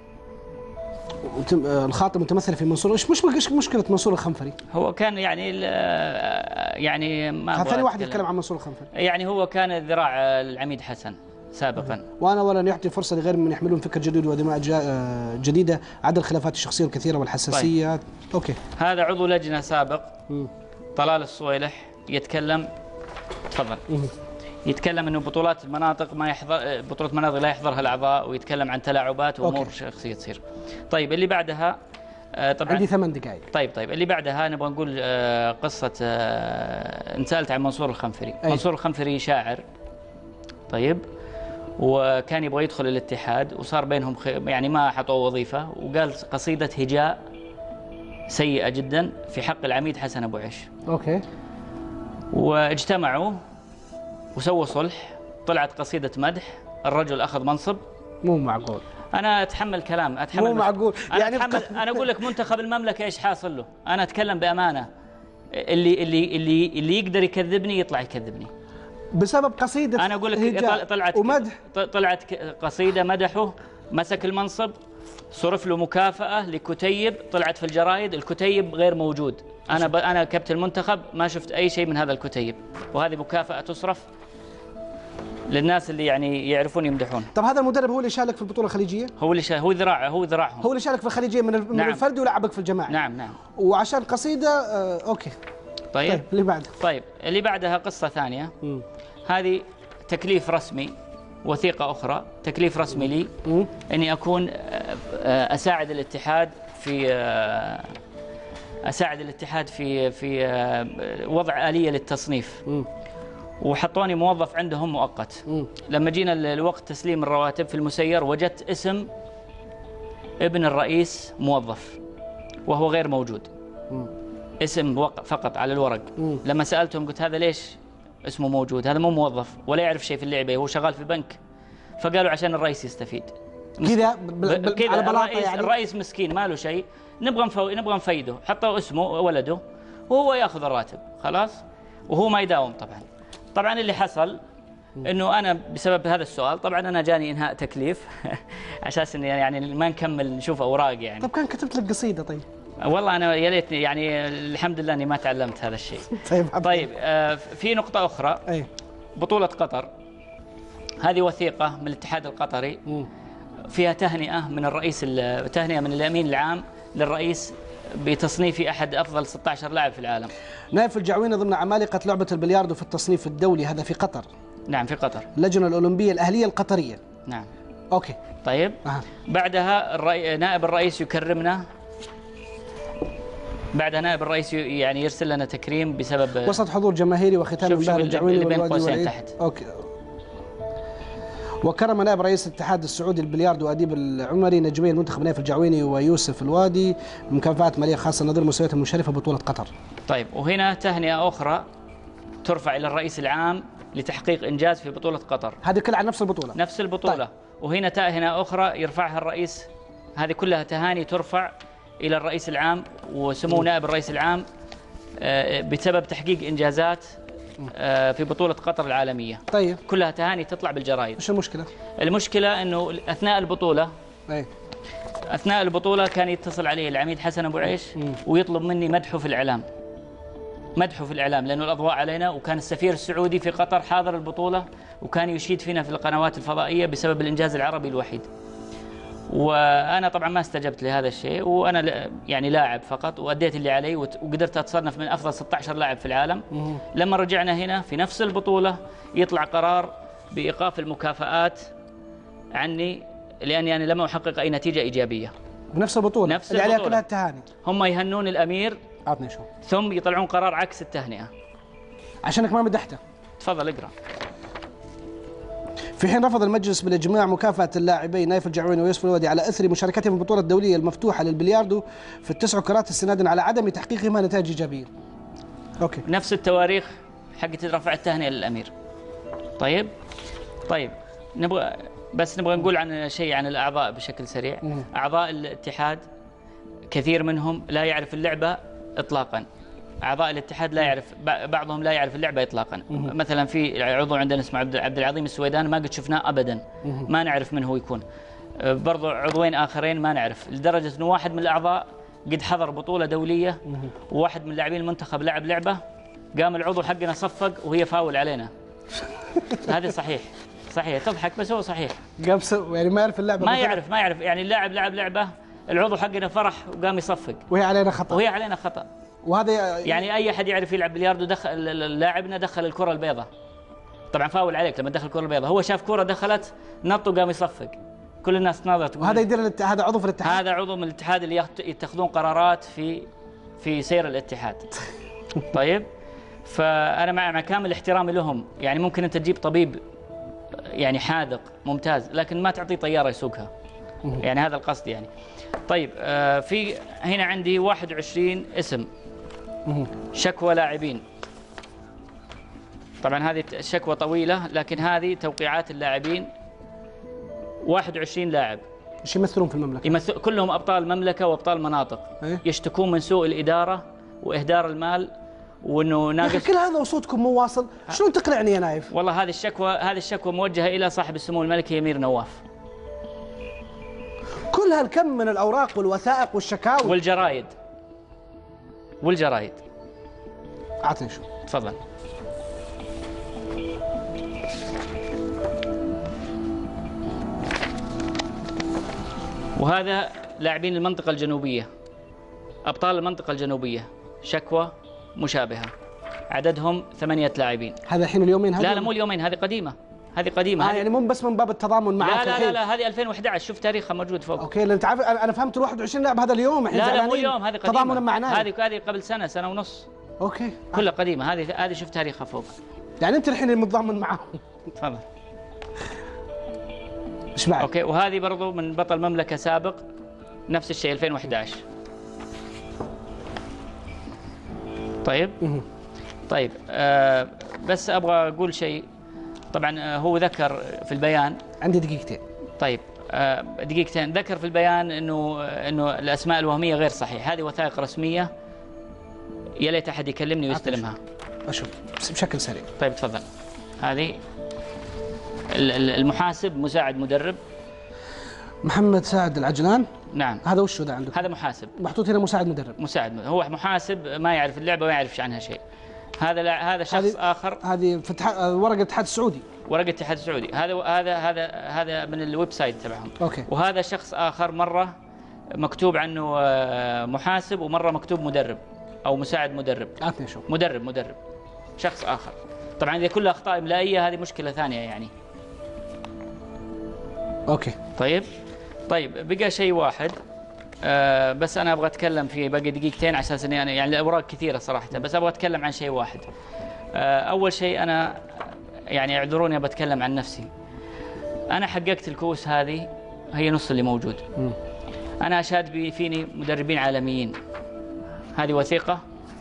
A: الخاطئ متمثل في منصور. ايش مش مش مشكله منصور الخنفري؟
B: هو كان يعني يعني ما
A: ثاني واحد يتكلم عن منصور الخنفري.
B: يعني هو كان ذراع العميد حسن سابقا.
A: وانا ولن يعطي فرصه لغير من يحملون فكر جديد ودماء جديده، عدا الخلافات الشخصيه الكثيره والحساسيات. طيب. اوكي.
B: هذا عضو لجنه سابق م. طلال الصويلح يتكلم. تفضل. م. يتكلم انه بطولات المناطق ما يحضر، بطوله مناطق لا يحضرها الاعضاء، ويتكلم عن تلاعبات وامور شخصيه تصير. طيب اللي بعدها
A: طبعا عندي ثمان دقائق.
B: طيب طيب اللي بعدها نبغى نقول قصه، انت سالت عن منصور الخنفري. أي. منصور الخنفري شاعر. طيب وكان يبغى يدخل الاتحاد وصار بينهم خ... يعني ما حطوا وظيفه، وقال قصيده هجاء سيئه جدا في حق العميد حسن ابو عيش.
A: اوكي.
B: واجتمعوا وسووا صلح، طلعت قصيدة مدح، الرجل أخذ منصب.
A: مو معقول.
B: أنا أتحمل كلام، أتحمل
A: مو معقول.
B: أنا يعني أتحمل. أنا أقول لك منتخب المملكة إيش حاصل له؟ أنا أتكلم بأمانة. اللي اللي اللي اللي يقدر يكذبني يطلع يكذبني.
A: بسبب قصيدة.
B: أنا أقول لك طلعت
A: ومدح.
B: طلعت قصيدة مدحه، مسك المنصب، صرف له مكافأة لكتيب، طلعت في الجرايد، الكتيب غير موجود. أنا ب... أنا كابتن المنتخب ما شفت أي شيء من هذا الكتيب، وهذه مكافأة تصرف للناس اللي يعني يعرفون يمدحون.
A: طب هذا المدرب هو اللي شارك في البطولة الخليجية؟
B: هو اللي شا... هو ذراع هو ذراعهم.
A: هو اللي شارك في الخليجية من, ال...
B: نعم.
A: من الفردي ولعبك في الجماعي.
B: نعم نعم.
A: وعشان قصيدة آه... أوكي.
B: طيب.
A: طيب اللي بعده.
B: طيب اللي بعدها قصة ثانية. م. هذه تكليف رسمي، وثيقة أخرى، تكليف رسمي لي م. إني أكون أساعد الاتحاد في أساعد الاتحاد في في وضع آلية للتصنيف. م. وحطوني موظف عندهم مؤقت. م. لما جينا الوقت تسليم الرواتب في المسير وجدت اسم ابن الرئيس موظف وهو غير موجود. م. اسم فقط على الورق. م. لما سألتهم قلت هذا ليش اسمه موجود؟ هذا مو موظف ولا يعرف شيء في اللعبة، هو شغال في بنك. فقالوا عشان الرئيس يستفيد.
A: كذا
B: على بلاطة يعني. الرئيس مسكين ما له شيء، نبغى نفو... نبغى نفيده، حطوا اسمه ولده وهو ياخذ الراتب خلاص، وهو ما يداوم طبعا. طبعا اللي حصل انه انا بسبب هذا السؤال طبعا انا جاني انهاء تكليف عشان اني يعني ما نكمل نشوف اوراق يعني.
A: طب كان كتبت لك قصيده؟ طيب
B: والله انا يا ليتني يعني الحمد لله اني ما تعلمت هذا الشيء.
A: طيب
B: طيب آه في نقطة أخرى.
A: أي.
B: بطولة قطر هذه وثيقة من الاتحاد القطري م. فيها تهنئة من الرئيس، تهنئة من الأمين العام للرئيس بتصنيف أحد أفضل ستة عشر لاعب في العالم.
A: نايف الجعويني ضمن عمالقة لعبة البلياردو في التصنيف الدولي، هذا في قطر.
B: نعم في قطر.
A: اللجنة الأولمبية الأهلية القطرية.
B: نعم.
A: أوكي.
B: طيب. أه. بعدها الرئي... نائب الرئيس يكرمنا. بعدها نائب الرئيس يعني يرسل لنا تكريم بسبب
A: وسط حضور جماهيري وختام
B: الباهر الجعويني والوادي والعيد. تحت.
A: أوكي. وكرم نائب رئيس الاتحاد السعودي للبلياردو وأديب العمري نجمي المنتخب نايف الجعويني ويوسف الوادي بمكافآت مالية خاصة نظير المستويات المشرفة بطولة قطر.
B: طيب وهنا تهنئة أخرى ترفع إلى الرئيس العام لتحقيق إنجاز في بطولة قطر.
A: هذه كلها عن نفس البطولة.
B: نفس البطولة. طيب. وهنا تهنئة أخرى يرفعها الرئيس، هذه كلها تهاني ترفع إلى الرئيس العام وسمو نائب الرئيس العام بسبب تحقيق إنجازات في بطولة قطر العالمية.
A: طيب.
B: كلها تهاني تطلع بالجرايد.
A: وش المشكلة؟
B: المشكلة أنه أثناء البطولة
A: أي.
B: أثناء البطولة كان يتصل عليه العميد حسن أبو عيش م. ويطلب مني مدحه في الإعلام. مدحه في الإعلام لأنه الأضواء علينا، وكان السفير السعودي في قطر حاضر البطولة وكان يشيد فينا في القنوات الفضائية بسبب الإنجاز العربي الوحيد. وانا طبعا ما استجبت لهذا الشيء، وانا يعني لاعب فقط، واديت اللي علي وقدرت اتصنف من افضل ستة عشر لاعب في العالم. لما رجعنا هنا في نفس البطوله يطلع قرار بايقاف المكافآت عني، لاني انا لم احقق اي نتيجه ايجابيه.
A: بنفس البطوله
B: نفس
A: اللي
B: البطولة.
A: عليها كلها التهاني.
B: هم يهنون الامير،
A: عطني شو،
B: ثم يطلعون قرار عكس التهنئه
A: عشانك ما مدحته.
B: تفضل اقرا.
A: في حين رفض المجلس بالاجماع مكافاه اللاعبين نايف الجعويني ويوسف الودي على اثر مشاركتهم في البطوله الدوليه المفتوحه للبلياردو في التسع كرات استنادا على عدم تحقيقهما نتائج ايجابيه. اوكي.
B: نفس التواريخ حقت رفع التهنئه للامير. طيب طيب نبغى بس نبغى نقول عن شيء عن الاعضاء بشكل سريع.
A: مم.
B: اعضاء الاتحاد كثير منهم لا يعرف اللعبه اطلاقا. اعضاء الاتحاد لا يعرف، بعضهم لا يعرف اللعبه اطلاقا.
A: مم.
B: مثلا في عضو عندنا اسمه عبد العظيم السويداني ما قد شفناه ابدا.
A: مم.
B: ما نعرف من هو يكون. برضو عضوين اخرين ما نعرف، لدرجه انه واحد من الاعضاء قد حضر بطوله دوليه، وواحد من لاعبين المنتخب لعب لعبه، قام العضو حقنا صفق وهي فاول علينا. هذا صحيح صحيح، تضحك بس هو صحيح.
A: قام يعني ما يعرف اللعبه،
B: ما يعرف ما يعرف يعني اللاعب لعب لعبه، العضو حقنا فرح وقام يصفق
A: وهي علينا خطا،
B: وهي علينا خطا.
A: وهذا
B: يعني اي احد يعرف يلعب بلياردو دخل لاعبنا دخل الكره البيضاء، طبعا فاول عليك لما دخل الكره البيضاء، هو شاف كره دخلت نط وقام يصفق، كل الناس نظرت.
A: وهذا يدير هذا عضو في الاتحاد،
B: هذا عضو من الاتحاد اللي يتخذون قرارات في في سير الاتحاد. طيب فانا مع مع كامل احترامي لهم، يعني ممكن انت تجيب طبيب يعني حاذق ممتاز لكن ما تعطيه طياره يسوقها، يعني هذا القصد يعني. طيب آه في هنا عندي واحد وعشرين اسم شكوى لاعبين. طبعا هذه شكوى طويله لكن هذه توقيعات اللاعبين. واحد وعشرين لاعب
A: ايش يمثلون في المملكه؟
B: يمثل كلهم ابطال مملكه وابطال مناطق.
A: إيه؟
B: يشتكون من سوء الاداره واهدار المال وانه ناقص.
A: كل هذا وصوتكم مو واصل، شلون تقنعني يا نايف؟
B: والله هذه الشكوى هذه الشكوى موجهه الى صاحب السمو الملكي امير نواف.
A: كل هالكم من الاوراق والوثائق والشكاوى
B: والجرايد والجرايد.
A: اعطني شو.
B: تفضل. وهذا لاعبين المنطقة الجنوبية، أبطال المنطقة الجنوبية، شكوى مشابهة، عددهم ثمانية لاعبين.
A: هذا الحين اليومين هذه؟
B: لا لا مو اليومين، هذه قديمة، هذه قديمة.
A: آه يعني مو بس من باب التضامن معك.
B: لا لا لا, لا هذه ألفين وأحد عشر، شوف تاريخها موجود فوق.
A: اوكي لان تعرف انا فهمت ال واحد وعشرين لاعب هذا اليوم الحين.
B: لا لا مو اليوم، هذه قديمة.
A: تضامنا مع نايف.
B: هذه هذه قبل سنة سنة ونص.
A: اوكي
B: كلها قديمة، هذه هذه شوف تاريخها فوق.
A: يعني انت الحين المتضامن معهم.
B: تفضل.
A: ايش بعد؟
B: اوكي وهذه برضو من بطل مملكة سابق، نفس الشيء ألفين وأحد عشر. طيب طيب آه بس ابغى اقول شيء. طبعا آه هو ذكر في البيان.
A: عندي دقيقتين.
B: طيب آه دقيقتين. ذكر في البيان انه انه الاسماء الوهميه غير صحيح، هذه وثائق رسميه، يا ليت احد يكلمني ويستلمها.
A: اشوف بشكل سريع.
B: طيب تفضل. هذه المحاسب مساعد مدرب
A: محمد سعد العجلان.
B: نعم.
A: هذا وش ذا عندك؟
B: هذا محاسب.
A: محطوط هنا مساعد مدرب.
B: مساعد مدرب. هو محاسب ما يعرف اللعبه وما يعرفش عنها شيء. هذا لا هذا شخص آخر.
A: هذه في ورقه الاتحاد السعودي.
B: ورقه الاتحاد السعودي. هذا هذا هذا هذا من الويب سايت تبعهم.
A: اوكي.
B: وهذا شخص آخر مره مكتوب عنه محاسب ومره مكتوب مدرب او مساعد مدرب.
A: اعطني شوف.
B: مدرب مدرب. شخص آخر. طبعا اذا كلها اخطاء املائيه هذه مشكله ثانيه يعني.
A: اوكي.
B: طيب طيب بقى شيء واحد أه بس انا ابغى اتكلم فيه، باقي دقيقتين على اساس اني انا يعني الاوراق كثيره صراحه، بس ابغى اتكلم عن شيء واحد. أه اول شيء انا يعني اعذروني بتكلم عن نفسي. انا حققت الكؤوس هذه هي نص اللي موجود. م. انا اشهد فيني مدربين عالميين. هذه وثيقه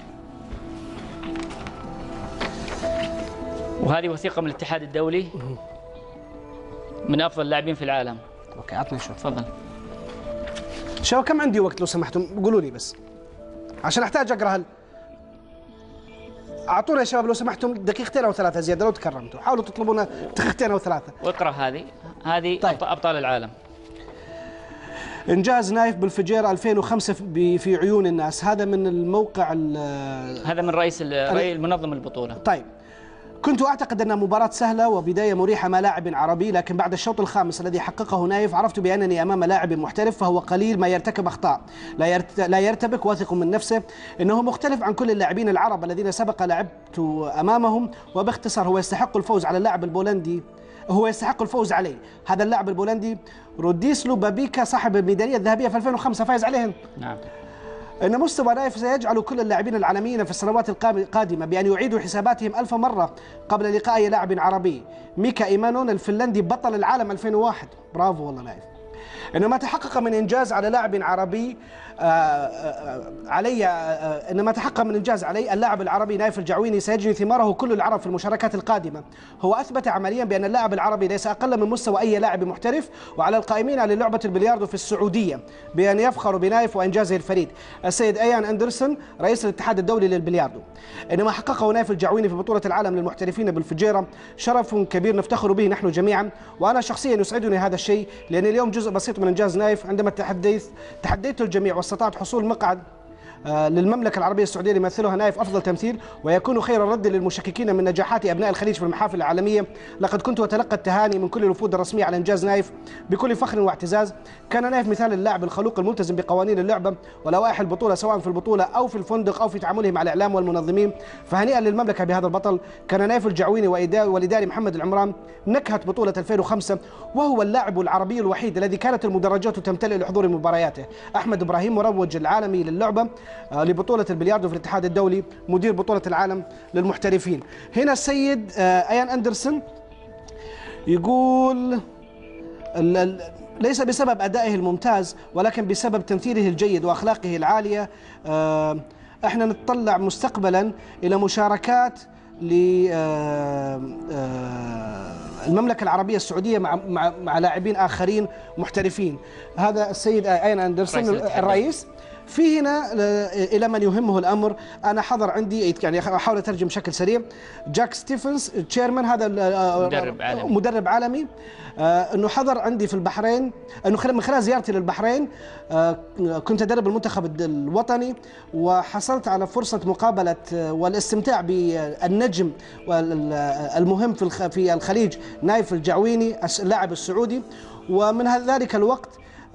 B: وهذه وثيقه من الاتحاد الدولي من افضل اللاعبين في العالم.
A: اوكي عطني شوف.
B: تفضل.
A: شباب كم عندي وقت لو سمحتم؟ قولوا لي بس عشان احتاج اقرا هل اعطونا يا شباب لو سمحتم دقيقتين او ثلاثه زياده لو تكرمتوا، حاولوا تطلبون دقيقتين او ثلاثه.
B: واقرا هذه هذه طيب. ابطال العالم.
A: انجاز نايف بالفجير ألفين وخمسة في عيون الناس، هذا من الموقع.
B: هذا من رئيس المنظم البطوله.
A: طيب كنت أعتقد أنها مباراة سهلة وبداية مريحة مع لاعب عربي، لكن بعد الشوط الخامس الذي حققه نايف عرفت بأنني أمام لاعب محترف، فهو قليل ما يرتكب أخطاء، لا, يرت... لا يرتبك، واثق من نفسه، إنه مختلف عن كل اللاعبين العرب الذين سبق لعبت أمامهم، وباختصار هو يستحق الفوز على اللاعب البولندي هو يستحق الفوز عليه. هذا اللاعب البولندي روديسلو بابيكا صاحب الميدالية الذهبية في ألفين وخمسة، فايز عليهم. نعم. إن مستوى نايف سيجعل كل اللاعبين العالميين في السنوات القادمة بأن يعيدوا حساباتهم ألف مرة قبل لقاء أي لاعب عربي. ميكا إيمانون الفنلندي بطل العالم ألفين وواحد، برافو والله نايف. إنه ما تحقق من إنجاز على لاعب عربي آآ آآ علي آآ إن ما تحقق من إنجاز علي اللاعب العربي نايف الجعويني سيجني ثماره كل العرب في المشاركات القادمة. هو أثبت عمليا بأن اللاعب العربي ليس أقل من مستوى أي لاعب محترف، وعلى القائمين على لعبة البلياردو في السعودية بأن يفخروا بنايف وإنجازه الفريد. السيد أيان أندرسون رئيس الاتحاد الدولي للبلياردو، إن ما حققه نايف الجعويني في بطولة العالم للمحترفين بالفجيرة شرف كبير نفتخر به نحن جميعا، وأنا شخصيا يسعدني هذا الشيء، لأن اليوم جزء بسيط من إنجاز نايف عندما تحديت تحديت الجميع واستطعت حصول مقعد للمملكة العربية السعودية يمثلها نايف أفضل تمثيل، ويكون خير رد للمشككين من نجاحات أبناء الخليج في المحافل العالمية. لقد كنت أتلقى التهاني من كل الوفود الرسمية على إنجاز نايف بكل فخر واعتزاز. كان نايف مثال اللاعب الخلوق الملتزم بقوانين اللعبة ولوائح البطولة، سواء في البطولة أو في الفندق أو في تعامله مع الإعلام والمنظمين، فهنيئا للمملكة بهذا البطل. كان نايف الجعويني والإداري محمد العمران نكهة بطولة ألفين وخمسة، وهو اللاعب العربي الوحيد الذي كانت المدرجات تمتلئ لحضور مبارياته. أحمد إبراهيم مروج العالمي للعبة لبطولة البلياردو في الاتحاد الدولي، مدير بطولة العالم للمحترفين. هنا السيد أيان أندرسون يقول ليس بسبب أدائه الممتاز ولكن بسبب تمثيله الجيد وأخلاقه العالية. احنا نتطلع مستقبلا إلى مشاركات للمملكة العربية السعودية مع مع مع لاعبين آخرين محترفين. هذا السيد أيان أندرسون الرئيس. في هنا إلى من يهمه الأمر، أنا حضر عندي يعني أحاول أترجم بشكل سريع. جاك ستيفنز تشيرمان، هذا مدرب عالمي, مدرب عالمي أنه حضر عندي في البحرين، أنه من خلال زيارتي للبحرين كنت أدرب المنتخب الوطني، وحصلت على فرصة مقابلة والاستمتاع بالنجم المهم في الخليج نايف الجعويني اللاعب السعودي. ومن ذلك الوقت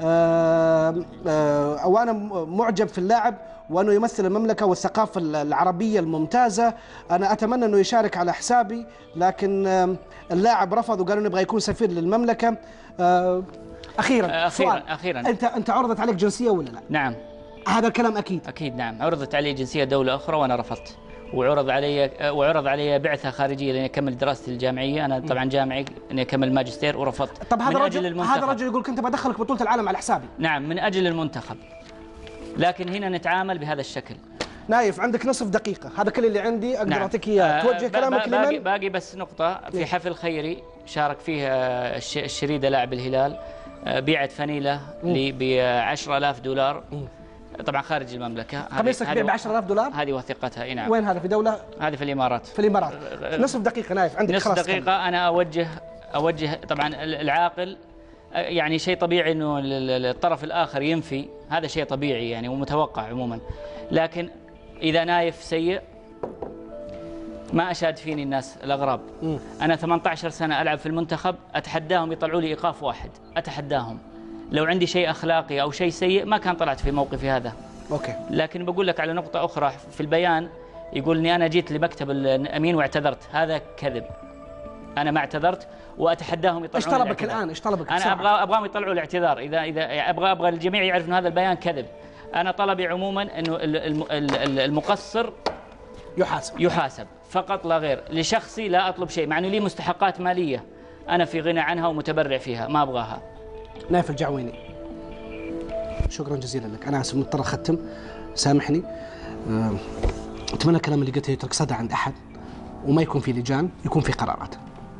A: آه آه وأنا معجب في اللاعب وأنه يمثل المملكة والثقافة العربية الممتازة. أنا أتمنى أنه يشارك على حسابي، لكن آه اللاعب رفض وقالوا نبغى يكون سفير للمملكة. آه أخيرا
B: أخيرا
A: سؤال.
B: أخيرا
A: أنت أنت عرضت عليك جنسية ولا لا؟
B: نعم.
A: هذا الكلام أكيد.
B: أكيد نعم، عرضت علي جنسية دولة أخرى وأنا رفضت، وعرض علي وعرض علي بعثة خارجية لأني أكمل دراستي الجامعية، أنا طبعا جامعي إني أكمل ماجستير ورفضت.
A: طب هذا رجل هذا رجل يقول كنت بدخلك بطولة العالم على حسابي.
B: نعم من أجل المنتخب، لكن هنا نتعامل بهذا الشكل.
A: نايف عندك نصف دقيقة، هذا كل اللي عندي أقدر أعطيك
B: نعم.
A: إياه، توجه كلامك لمن؟
B: باقي, باقي بس نقطة في حفل خيري شارك فيه الشريدة لاعب الهلال، بيعت فنيلة لي ب عشرة آلاف دولار طبعا خارج المملكة.
A: قميصك بيع ب عشرة آلاف دولار؟
B: هذه وثيقتها. اي نعم.
A: وين هذا، في دولة؟
B: هذه في الإمارات.
A: في الإمارات. نصف دقيقة نايف عندك.
B: نصف دقيقة. أنا أوجه أوجه طبعا العاقل يعني شيء طبيعي إنه الطرف الآخر ينفي، هذا شيء طبيعي يعني ومتوقع عموما، لكن إذا نايف سيء ما أشاد فيني الناس الأغراب. م. أنا ثمانية عشر سنة ألعب في المنتخب، أتحداهم يطلعوا لي إيقاف واحد، أتحداهم. لو عندي شيء أخلاقي أو شيء سيء ما كان طلعت في موقفي هذا.
A: أوكي.
B: لكن بقول لك على نقطة أخرى في البيان، يقول إني أنا جيت لمكتب الأمين واعتذرت، هذا كذب. أنا ما اعتذرت وأتحداهم يطلعون.
A: إيش طلبك الآن؟ إيش طلبك؟
B: أنا أبغى أبغاهم يطلعوا الاعتذار، إذا إذا أبغى أبغى الجميع يعرف إن هذا البيان كذب. أنا طلبي عموما إنه المقصر
A: يحاسب
B: يحاسب فقط لا غير. لشخصي لا أطلب شيء، مع إنه لي مستحقات مالية أنا في غنى عنها ومتبرع فيها، ما أبغاها.
A: نايف الجعويني، شكرا جزيلا لك. أنا آسف مضطر أختم، سامحني. أتمنى الكلام اللي قلته يترك صدى عند أحد وما يكون في لجان، يكون في قرارات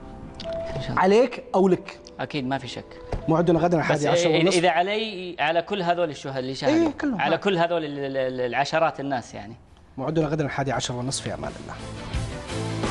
A: عليك أو لك.
B: أكيد ما في شك.
A: موعدنا غدا الحادي عشر ونصف.
B: إذا علي على كل هذول الشهداء اللي شاهدوا،
A: إيه
B: على كل هذول العشرات الناس يعني.
A: موعدنا غدا الحادي عشر ونصف، في أمان الله.